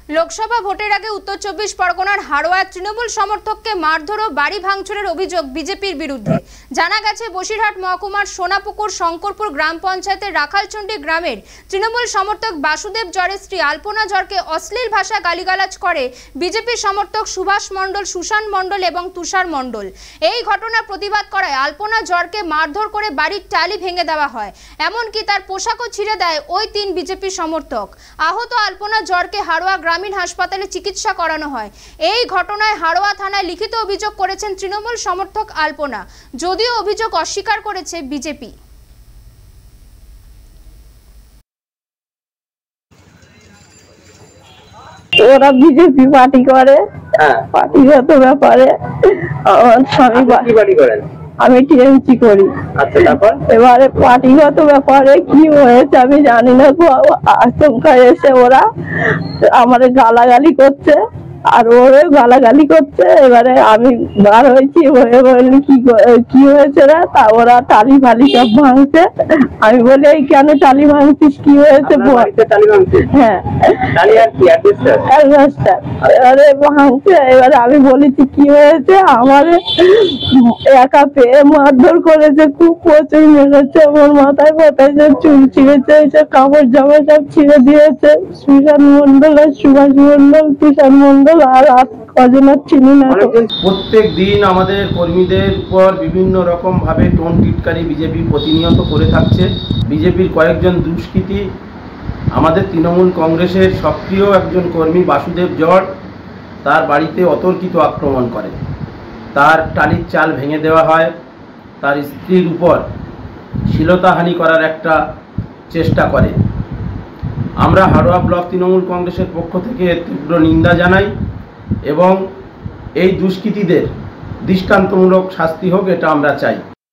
লোকসভা ভোটের আগে উত্তর 24 পরগনার হাড়োয়ায় তৃণমূল সমর্থককে মারধর ও বাড়ি ভাঙচুরের অভিযোগ বিজেপির বিরুদ্ধে। জানা গেছে, বসিরহাট মহকুমার সোনাপুকুর শঙ্করপুর গ্রাম পঞ্চায়েতের রাখালচন্ডী গ্রামের তৃণমূল সমর্থক বাসুদেব জরের স্ত্রী আলপনা জরকে অশ্লীল ভাষায় গালিগালাজ করে বিজেপি সমর্থক সুভাষ মণ্ডল, সুশান্ত মণ্ডল এবং তুষার মণ্ডল। এই ঘটনার প্রতিবাদ করায় আলপনা জরকে মারধর করে বাড়ির টালি ভেঙে দেওয়া হয়, এমনকি তার পোশাকও ছিঁড়ে দেয় ওই 3 বিজেপি সমর্থক। আহত আলপনা জরকে হাড়োয়া গ্রামীণ হাসপাতালে চিকিৎসা করানো হয়। এই ঘটনায় হাড়োয়া থানায় লিখিত অভিযোগ করেছেন তৃণমূল সমর্থক আলপনা, যদিও অভিযোগ অস্বীকার করেছে বিজেপি। ওরা বিজেপি পার্টি করে, পার্টিগত ব্যাপারে আমার স্বামী পার্টি করেন, আমি টিএমসি করি। আচ্ছা, তারপর এবারে পার্টিগত ব্যাপারে কি হয়েছে আমি জানি না। আচমকা এসে ওরা আমাদের গালাগালি করছে আর ওরে গালাগালি করছে। এবারে আমি বার হয়েছি, হয়ে বললি কি হয়েছে রে? তা ওরা টালি ফালি সব ভাঙছে। আমি বলি এই কেন টালি ভাঙছিস, কি হয়েছে? হ্যাঁ, এবারে ভাঙছে। এবারে আমি বলেছি কি হয়েছে, আমার একা পেয়ে মারধর করেছে, খুব প্রচুর মেরেছে, আমার মাথায় ফোটাইছে, চুল ছিঁড়েছে, এইসব কাপড় জামা সব ছিঁড়ে দিয়েছে। সুশান্ত মণ্ডল আর সুভাষ মণ্ডল, তুষার মণ্ডল আর কজনের চিনি না। প্রত্যেক দিন আমাদের কর্মীদের উপর বিভিন্ন রকম ভাবে টোন টিটকারি বিজেপি প্রতিনিয়ত করে থাকছে। বিজেপির কয়েকজন দুষ্কৃতী আমাদের তৃণমূল কংগ্রেসের সক্রিয় একজন কর্মী বাসুদেব জর, তার বাড়িতে অতর্কিত আক্রমণ করে, তার টালির চাল ভেঙে দেওয়া হয়, তার স্ত্রীর উপর শ্লীলতাহানি করার একটা চেষ্টা করে। আমরা হাড়োয়া ব্লক তৃণমূল কংগ্রেসের পক্ষ থেকে তীব্র নিন্দা জানাই এবং এই দুষ্কৃতীদের দৃষ্টান্তমূলক শাস্তি হোক, এটা আমরা চাই।